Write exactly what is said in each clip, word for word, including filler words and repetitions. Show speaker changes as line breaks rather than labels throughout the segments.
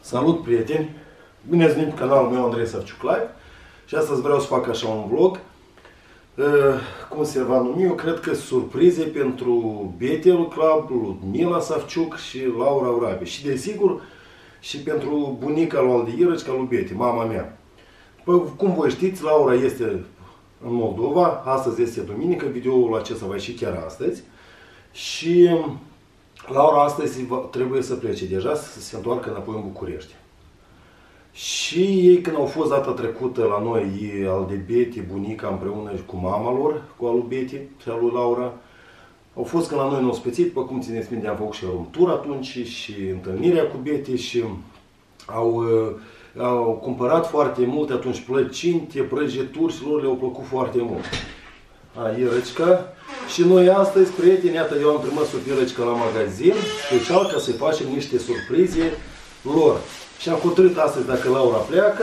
Salut, prieteni! Bine ați venit pe canalul meu Andrei Savciuc Live și astăzi vreau să fac așa un vlog. Cum se va numi? Eu cred că surprize pentru Betel Club, Ludmila Savciuc și Laura Urabe. Și desigur și pentru bunica lui Aldi Irăcica, lui Beti, mama mea. După cum voi știți, Laura este în Moldova, astăzi este duminică, videoul acesta va ieși chiar astăzi. Și Laura astăzi trebuie să plece deja, să se întoarcă înapoi în București. Și ei, când au fost data trecută la noi, al de Beti, bunica, împreună cu mama lor, cu alu Beti și alu Laura, au fost când la noi în ospățit, după cum țineți minte, am făcut și room tour atunci și întâlnirea cu Beti și au, au cumpărat foarte multe atunci plăcinte, prăjituri și lor le-au plăcut foarte mult. A, Irăcica. Și noi astăzi, prieteni, iată, eu am trimis o Irăcica la magazin, special ca să-i facem niște surprize lor. Și am hotărât astăzi, dacă Laura pleacă,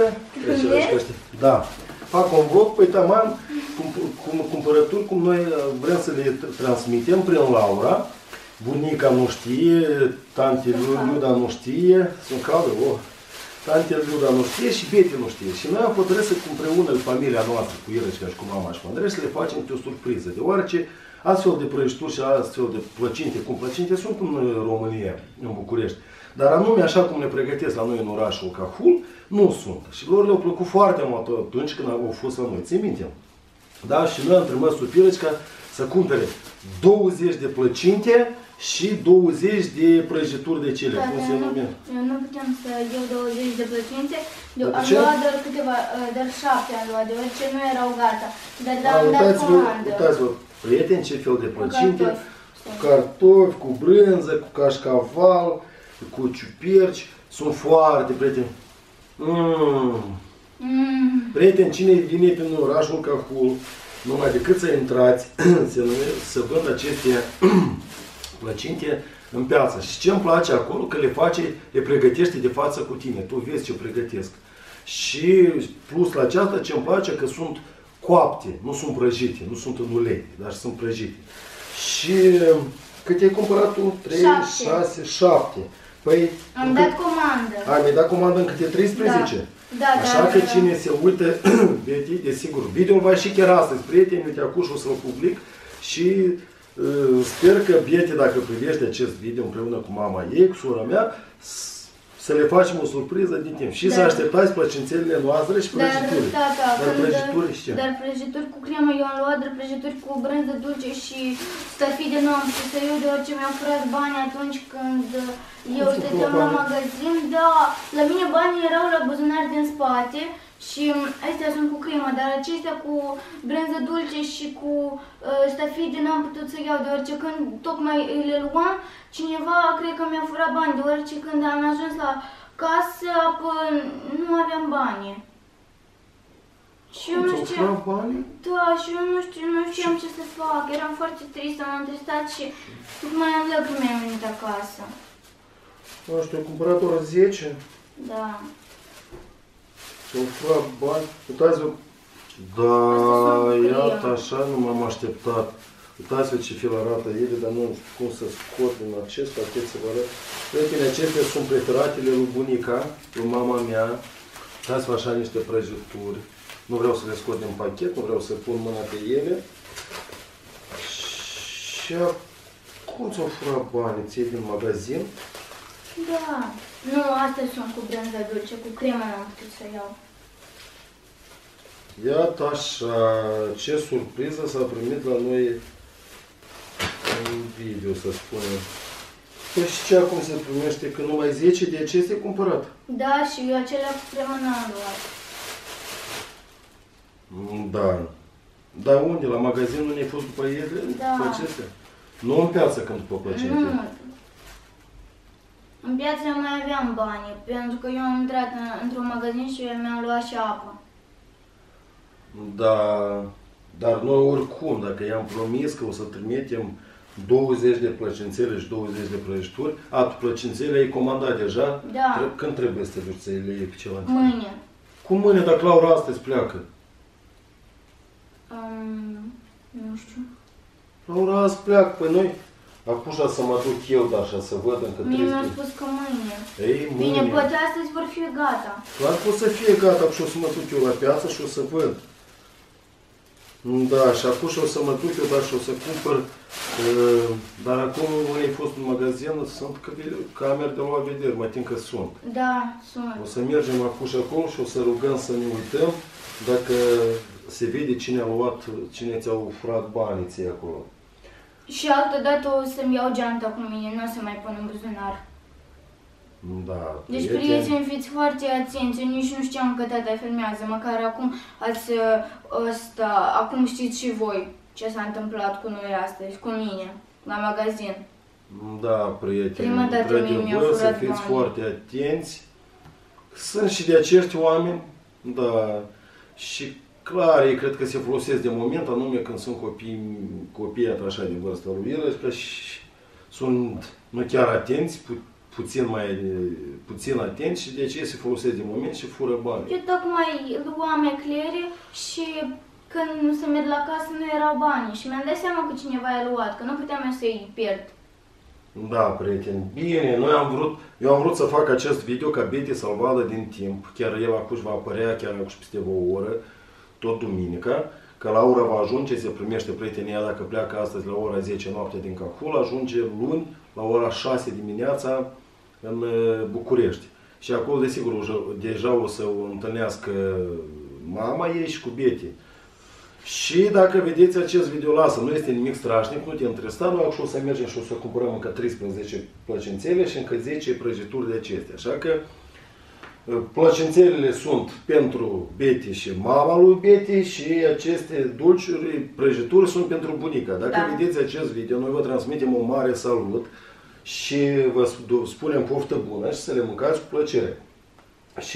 da, fac un vlog, păi taman, cum cumpărături, cum noi vrem să le transmitem prin Laura. Bunica nu știe, tante Liuda nu știe, sunt caldă, oh. Tante Liuda nu știe și Beti nu știe. Și noi am hotărât să, împreună cu familia noastră, cu Irăcica și cu mama și cu Andrei, să le facem o surpriză. Deoarece astfel de prăjituri și astfel de plăcinte, cum plăcinte, sunt în România, în București. Dar anume așa cum le pregătesc la noi în orașul Cahul, nu sunt. Și lor le-au plăcut foarte mult atunci când au fost la noi. Ți minte? Da? Și noi am trimis o Irăcica să cumpere douăzeci de plăcinte și douăzeci de prăjituri de cele.
Da,
cum se numea?
Eu nu putem să iau douăzeci de plăcinte. Eu am luat doar câteva, doar șapte am luat, deoarece nu erau gata. Dar am dat comandă.
Uitați-vă, prieteni, ce fel de plăcinte. Cu cartofi, cu brânză, cu cașcaval, cu ciuperci. Sunt foarte, prieteni. Mm. Mm. Prieteni, cine vine prin orașul Cahul, numai decât să intrați, să vând aceste plăcinte în piață. Și ce îmi place acolo, că le face, le pregătește de față cu tine. Tu vezi ce pregătesc. Și plus la aceasta, ce îmi place, că sunt coapte, nu sunt prăjite, nu sunt în ulei, dar sunt prăjite. Și cât ai cumpărat tu? trei, șase, șapte. Păi,
am dat comandă.
Ai, mi-ai dat comandă în câte treisprezece?
Da, da,
așa
da,
că
da,
cine se uită, Beti, desigur, video va ieși chiar astăzi, prieteni, uite, acum o să-l public și uh, sper că Beti, dacă privește acest video împreună cu mama ei, cu sora mea, să le facem o surpriză din timp. Și da. Să așteptați plăcințelele noastre și prăjituri.
Da, da,
dar prăjituri și ce?
Dar prăjituri cu cremă eu am luat, dar prăjituri cu brânză dulce și stăfide nu am putut să iau, deoarece mi-au furat bani atunci când eu stăteam la magazin. Da, la mine banii erau la buzunar din spate și astea sunt cu cremă, dar acestea cu brânză dulce și cu uh, stăfide n-am putut să iau, deoarece când tocmai le luam, cineva cred că mi-a furat bani, deoarece când am ajuns la casă, nu aveam bani. Și eu nu știam, da, și eu nu știu, nu știam ce să fac, eram foarte tristă, m-am întristat și tocmai am lăcrimi am venit acasă.
Nu știu, ai cumpărat doar zece?
Da.
Și-au furat bani. Uitați-vă. Da, iată, așa nu m-am așteptat. Uitați-vă ce fel arată ele, dar nu știu cum să scot din acest pachet să vă arăt. Prieteni, acestea sunt preferatele lui bunica, lui mama mea. Uitați-vă așa niște prăjituri. Nu vreau să le scot din pachet, nu vreau să pun mâna pe ele. Și cum ți-au furat banii? Ți-ai din magazin?
Da. Nu, astea sunt cu brânză dulce, cu cremă n-am putut să iau.
Iată așa, ce surpriză s-a primit la noi în video, să spunem. Păi și ce acum se primește? Că numai zece de acestea ai cumpărat?
Da, și eu acelea cu cremă n-am luat.
Da. Dar unde? La magazin nu ne-ai fost după ele?
Da.
După acestea? Nu în piață când după plăcinte?
Nu. În piață mai aveam bani, pentru că eu am intrat într-un magazin și mi-am luat și apă.
Da, dar noi oricum, dacă i-am promis că o să trimitem douăzeci de plăcințele și douăzeci de prăjituri, a, tu plăcințele ai comandat deja?
Da.
Când trebuie să te duci să le iei pe ceva?
Mâine.
Cum mâine, dacă Laura astăzi pleacă?
Um, nu știu.
Laura azi pleacă, păi noi Acum să mă duc eu, dar așa, să văd încă
Mie mi-au
treizeci.
spus că mâine.
Ei, mâine.
Bine, poate astăzi vor fi gata.
Clar că o să fie gata și o să mă duc eu la piață și o să văd. Da, și acum și o să mă duc eu, dar și o să cumpăr. Uh, dar acum ai fost în magazin, sunt camere de luat vedere, mă tin că sunt.
Da, sunt.
O să mergem acum și acolo și o să rugăm să ne uităm dacă se vede cine a luat, cine ți-au furat banii ție acolo.
Și altă dată o să-mi iau geanta cu mine, nu o să mai pun în buzunar.
Da.
Deci, prieteni, fiți foarte atenți, eu nici nu știam că tata filmează, măcar acum ați ăsta, acum știți și voi ce s-a întâmplat cu noi astăzi, cu mine, la magazin.
Da, prieteni,
Prima dată mie mi-au
voi să
furat
fiți
banii.
foarte atenți. Sunt și de acești oameni, da, și clar, ei cred că se folosesc de moment, anume când sunt copii, copii așa de vârstă lui el, că și sunt nu chiar atenți, pu puțin mai puțin atenți și de aceea se folosesc de moment și fură bani.
Eu tocmai luam eclere și când nu se merg la casă nu erau bani și mi-am dat seama că cineva i-a luat, că nu puteam eu să-i pierd.
Da, prieteni, bine, noi am vrut, eu am vrut să fac acest video ca Betty să-l vadă din timp, chiar el acum va apărea, chiar acum peste o oră, tot duminica, că Laura va ajunge, se primește prietenia dacă pleacă astăzi la ora zece noapte din Cahul, ajunge luni la ora șase dimineața în București. Și acolo, desigur, deja o să o întâlnească mama ei și cu Betty. Și dacă vedeți acest video, lasă, nu este nimic strașnic, nu te întrista, noi acum o să mergem și o să cumpărăm încă treisprezece plăcințele și încă zece prăjituri de acestea. Așa că plăcințelele sunt pentru Betty și mama lui Betty și aceste dulciuri, prăjituri sunt pentru bunica. Dacă
Da.
vedeți acest video, noi vă transmitem un mare salut și vă spunem poftă bună și să le mâncați cu plăcere. Și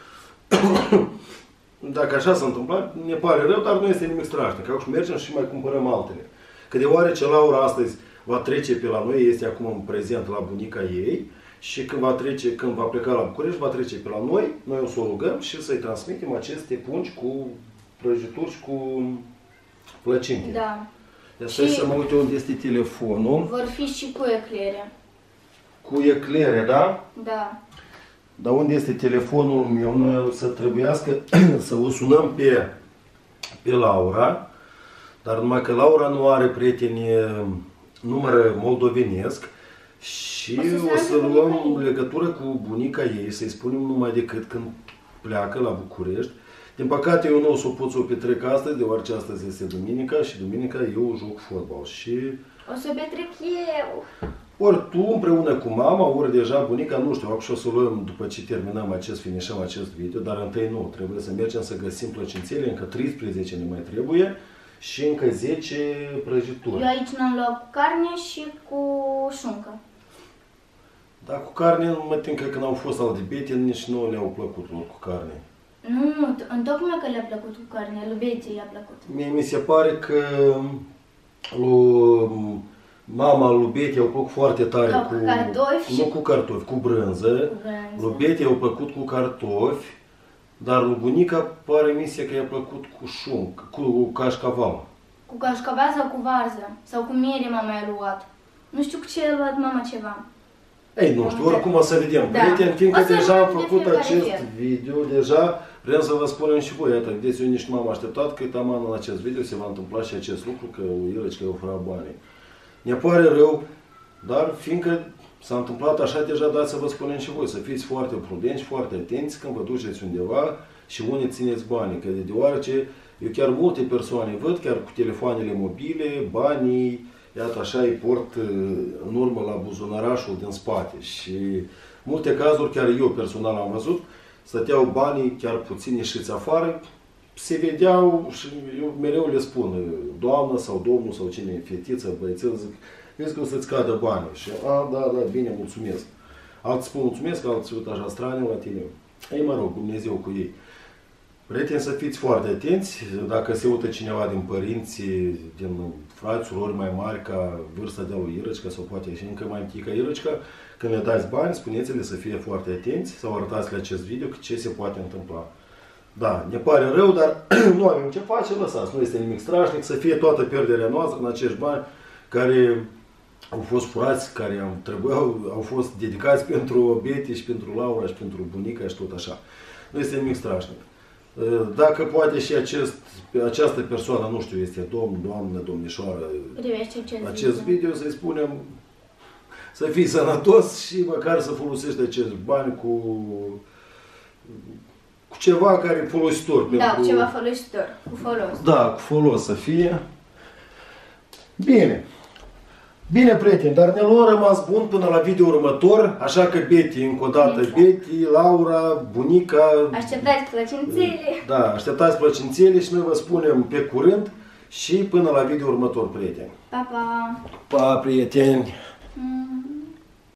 dacă așa s-a întâmplat, ne pare rău, dar nu este nimic strașnic. Acum mergem și mai cumpărăm altele. Că deoarece Laura astăzi va trece pe la noi, este acum în prezent la bunica ei, și când va, trece, când va pleca la București, va trece pe la noi, noi o să o rugăm și să-i transmitem aceste pungi cu prăjituri și cu plăcinte.
Da.
Deci și să mă uit unde este telefonul.
Vor fi și cu eclere.
Cu eclere, da?
Da.
Dar unde este telefonul meu? Noi o să trebuiască să o sunăm pe, pe Laura, dar numai că Laura nu are prieteni număr moldovenesc și
O să
o să
sunăm pe
luăm
bunica ei.
legătură cu bunica ei, să-i spunem numai decât când pleacă la București. Din păcate eu nu o să o pot să o petrec astăzi, deoarece astăzi este duminica și duminica eu joc fotbal și
O să petrec eu.
ori tu împreună cu mama, ori deja bunica, nu știu, și o să luăm după ce terminăm acest, finișăm acest video, dar întâi nu, trebuie să mergem să găsim plăcințele, încă treisprezece ne mai trebuie și încă zece prăjituri.
Eu aici n-am luat carne și cu șuncă.
Dar cu carne, mă tem că când au fost al de Betty, nici nu le-au plăcut lor cu carne.
Nu, întocmai că le-a plăcut cu carne, lui Betty i-a plăcut.
Mie mi se pare că lui mama lui Betty au plăcut foarte tare
Cu
cu
cartofi și-
nu cu cartofi, cu brânză.
Cu brânză.
Lui Betty au plăcut cu cartofi, dar lui bunica pare misie că i-a plăcut cu șunc, cu cașcaval.
Cu cașcaval sau cu varză. Sau cu miere mama i-a luat. Nu știu cu ce a luat mama ceva.
Ei, nu știu, oricum o să vedem.
Da.
Prieteni, fiindcă
O să
deja am
vedem de
făcut
fiecare
acest
fel.
video, deja vrem să vă spunem și voi, iată, vedeți, eu nici nu m-am așteptat că taman în acest video se va întâmpla și acest lucru, că Irăci că i-au furat banii. Ne pare rău, dar fiindcă s-a întâmplat așa, deja dați să vă spunem și voi, să fiți foarte prudenți, foarte atenți când vă duceți undeva și unde țineți banii, că deoarece eu chiar multe persoane văd, chiar cu telefoanele mobile, banii, iată așa îi port în urmă la buzunarașul din spate și multe cazuri, chiar eu personal am văzut, stăteau banii chiar puțin ieșiți afară, se vedeau și eu mereu le spun, doamnă sau domnul sau cine e, fetiță, băiețel, zic, vezi că o să-ți cadă banii. Și, a, da, da, bine, mulțumesc. Alții spun mulțumesc, alții uit așa straniu la tine. Ei, mă rog, Dumnezeu cu ei. Prieteni, să fiți foarte atenți, dacă se uită cineva din părinți, din frați, surori mai mari ca vârsta de lui Irăcica sau poate și încă mai mică Irăcica, când le dați bani, spuneți-le să fie foarte atenți sau arătați-le acest video că ce se poate întâmpla. Da, ne pare rău, dar nu avem ce face, lăsați, nu este nimic strașnic, să fie toată pierderea noastră în acești bani care au fost furați care am, trebuiau, au fost dedicați pentru Beti și pentru Laura și pentru bunica și tot așa. Nu este nimic strașnic. Dacă poate și acest, această persoană, nu știu, este domn, doamnă, domnișoară, acest video, să-i spunem să fii sănătos și măcar să folosești acești bani cu, cu ceva care e folositor.
Da,
pentru...
cu ceva folositor, cu folos.
Da, cu folos să fie. Bine. Bine, prieteni, dar ne luăm rămas bun până la video următor, așa că Beti, încă o dată, exact. Beti, Laura, bunica...
Așteptați plăcințele!
Da, așteptați plăcințele și noi vă spunem pe curând și până la video următor, prieteni.
Pa, pa!
Pa, prieteni!